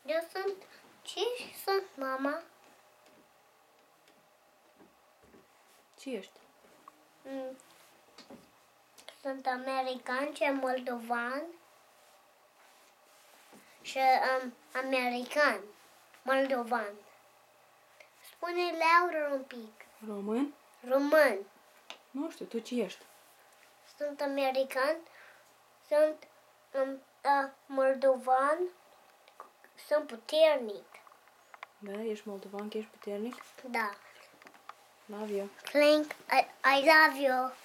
Eu sunt... Ce sunt, mama? Ce ești? Sunt american și moldovan și american, moldovan. Spune Laura un pic. Român? Român. Nu știu, tu ce ești? Sunt american, sunt moldovan, sunt puternic. Da, ești moldovan, că ești puternic? Da. Love you. Clink, I love you.